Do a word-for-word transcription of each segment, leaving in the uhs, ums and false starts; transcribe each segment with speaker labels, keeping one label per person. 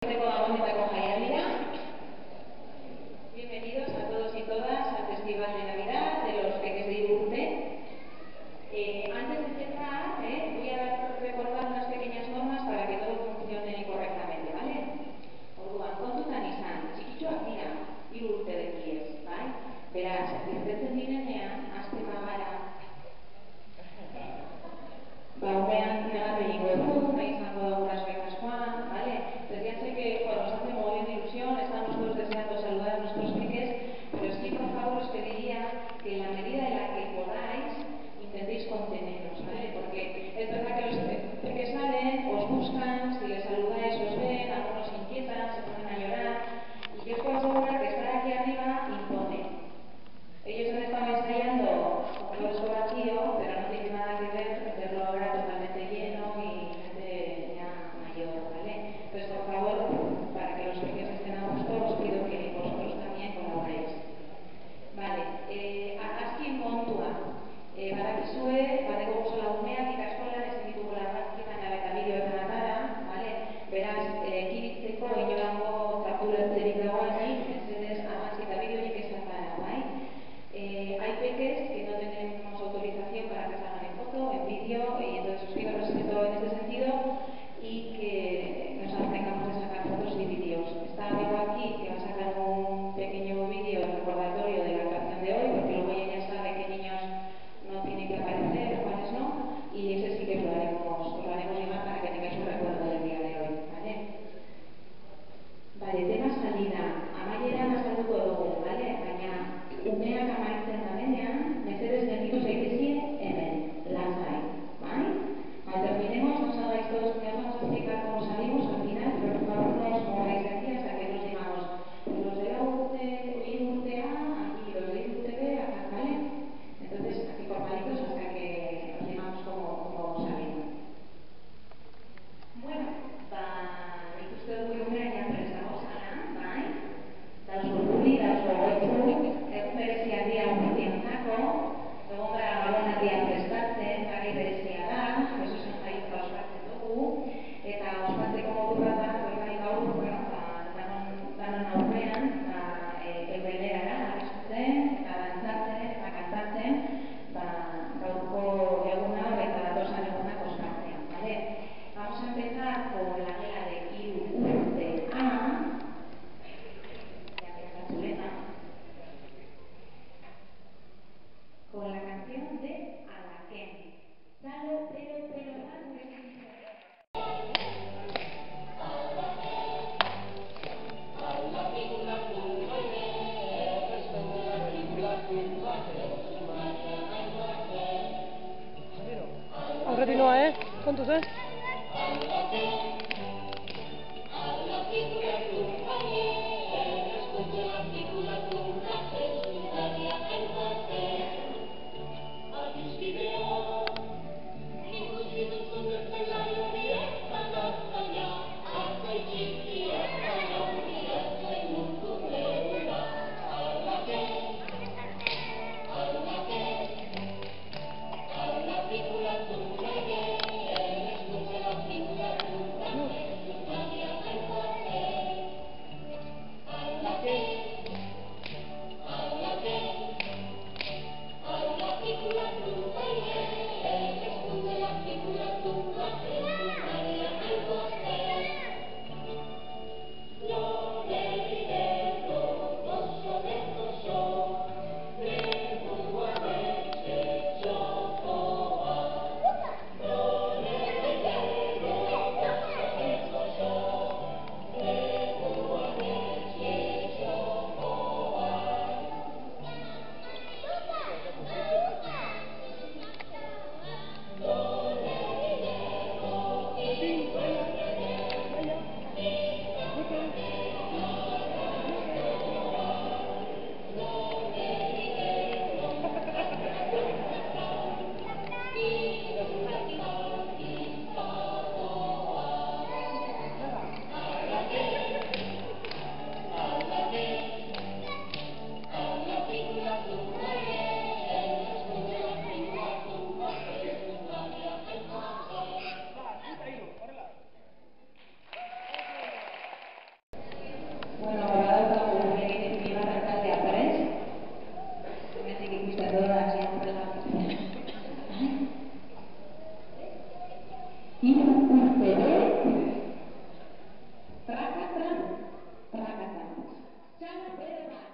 Speaker 1: Bienvenidos a todos y todas al Festival de Navidad de los Peques de Irurte. Eh, antes de empezar, eh, voy a recordar unas pequeñas normas para que todo funcione correctamente, ¿vale? Orduan, kontutan izan, txikitxoak dira, hiru urte bekiez, bai? Beraz, irteten direnean, hasten bagara, ba, umean negarre egingo du, nahi izango da gurasoek askoan, ¿vale? Entonces ya sé que bueno, nos hace mogollón de ilusión, estamos todos deseando saludar a nuestros peques, pero sí, por favor, os pediría que en la medida en la que podáis, intentéis conteneros, ¿vale? Porque es verdad que los peques salen, os buscan, si les saludáis os ven, algunos se inquietan, se ponen a llorar, y yo os puedo asegurar que estar aquí arriba impone. Ellos han estado ensayando con todo esto vacío, pero no tiene nada que ver verlo ahora totalmente lleno y gente ya mayor, ¿vale? Entonces, por favor, para que los pequeños estén a gusto, os pido que vosotros también colaboréis. Vale, eh, argazkien kontua. Eh, badakizue, badeko guzola umeak ikastolan ezin ditugu argazkitan eta bideoetan atara, vale? Beraz, eh, kiritzeko inolango trapulertzerik dagoenik, mesedez argazki eta bideorik ez atara, bai? Eh, hay peques que no tenemos autorización para que salgan en foto, en vídeo, y entonces os pido respeto en este sentido y que nos abstengamos de sacar fotos y vídeos. Está amigo aquí que va a sacar un pequeño vídeo recordatorio de la canción de hoy, porque luego ella ya sabe qué niños no tienen que aparecer, cuáles no, y ese sí que lo haremos, os lo haremos llegar para que tengáis un recuerdo del día de hoy, ¿vale? Vale, tema salida. Amaieran azalduko dugu, ¿vale? Baina umeak amaitzen danean, mesedez gelditu zaitezkie hemen, lasai, ¿vale? Cuando terminemos, no salgáis todos, que os vamos a explicar cómo salimos al final, pero por favor no os mováis de aquí hasta que nos digamos, pues los de la urte, urte A, aquí, los de urte B, acá, ¿vale? Entonces, aquí formalitos hasta que nos digamos cómo, cómo salimos. Bueno, ba, nik uste dugu umeak ja prestago zara, bai? Dauz urduri, dauz gogoitzu, egun berezia dira guztientzako, egon gara gabonaldia prestatzen, gari berezia da, Jesusen jaiotza ospatzen dugu, eta ospatzeko modu bat da, pues bai gaur, bueno, ba, danon, danon aurrean, ba, e, euren erara, abestutzen, eta dantzatzen, eta kantatzen, ba, gaurko egun hau eta datozen egunak ospatzen, bale? Vamos a empezar con la gela de hiru urte A, ya que está chuleta, con la canción de Alaquén. Salo, pero, pero, salo,
Speaker 2: Aurretinoa, eh? Kontuz, eh? hiru urte trakatan, trakatan. Txalo bere bat.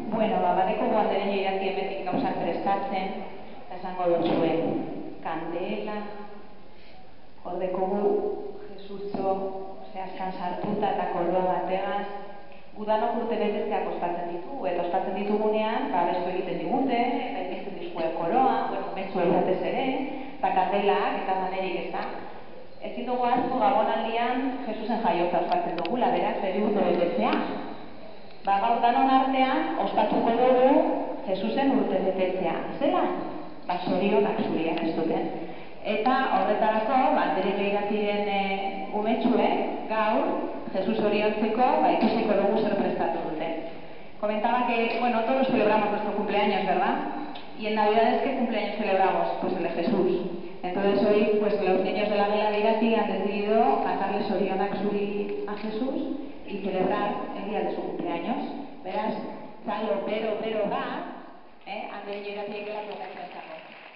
Speaker 1: Bueno, ba, badeko guandereño irati emetik gauzak prestatzen, eta esango duzuen, kandela, hordekogu, Jesutxo, zehazkan sartuta eta koloa bategaz, gudanok urte betetzeak ospatzen ditu, eta ospatzen ditugunean, ba, bestu egiten digute, eta ipintzen dizkue koloa, bueno, metzu egotez ere, eta kandelak, eta manerik ez da. Ezin dugu hartu gabonaldian Jesusen jaiotza ospatzen dugula, beraz, bere urte betetzea. Ba, gaur danon artean, ospatuko dugu Jesusen urte betetzea. Zela? Ba, sorionak zurian ez duten. Eta horretarako, bandereño iratiren e, umetxue, gaur, Jesus oriontzeko, ba, ikusiko dugu zer prestatu dute. Comentaba que, bueno, todos celebramos nuestro cumpleaños, ¿verdad? Y en Navidades, ¿qué cumpleaños celebramos? Pues el de Jesús. Entonces hoy, pues los niños de la Gela de Irati han decidido cantarle Sorionak Zuri a Jesús y celebrar el día de su cumpleaños. Verás, txalo, bero, bero, ga, eh, Andereño Irati egelako gaitzatzako.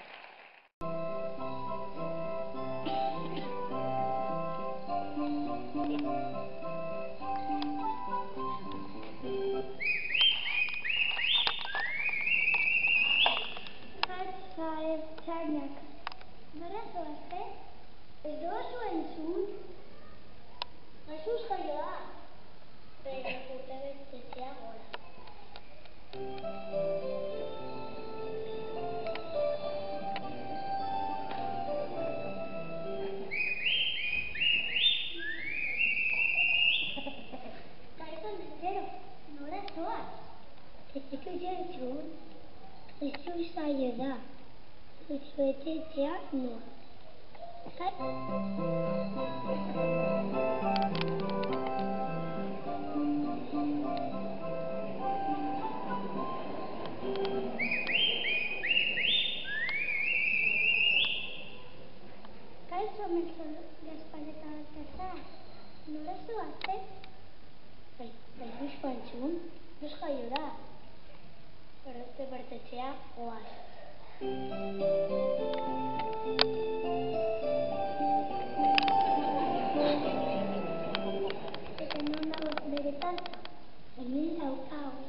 Speaker 3: Txarnak, nora zoazte? Ez doa zuen zuen? Jesus jaio da, bere urte betetzea gora. Kaizan zero, nora zoaz? Ezeko jentzun, Jesus jaio da. Betetzea noa. Kaixo Melchor Gaspar eta Baltasar, nola zoazte? Jesus Pantzun, nos jaio da. Urte betetzea goaz. Eta non dago bere tanta, hemen daukagu.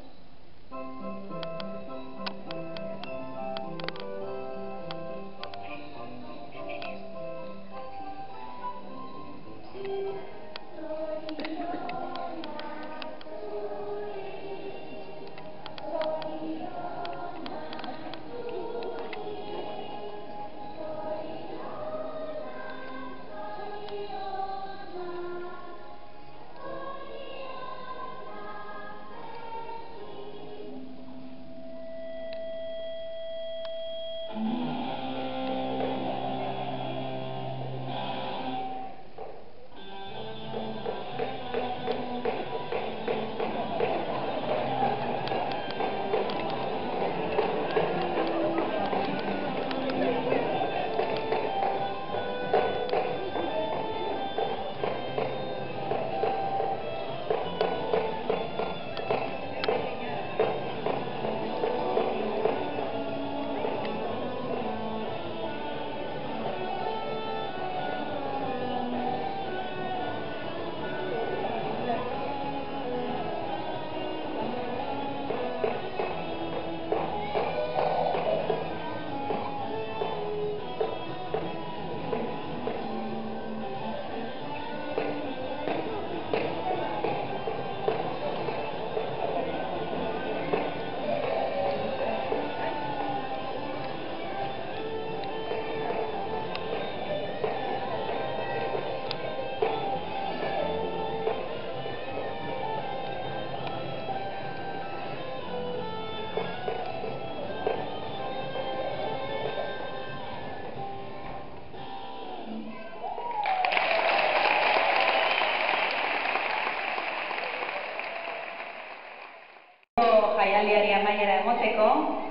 Speaker 1: Jaialdiari amaiera emoteko,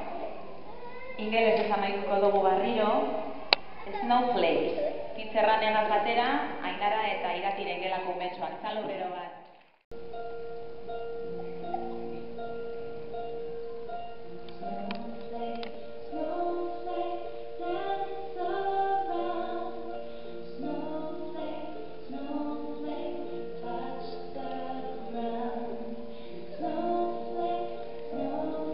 Speaker 1: ingelesez amaituko dugu barriro, Snowflakes, hitzerranean batera, Ainara eta Iratiren gelako umetxoak, txalo bero bat.
Speaker 3: Snowflake, snowflake, snowflake,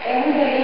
Speaker 1: Egun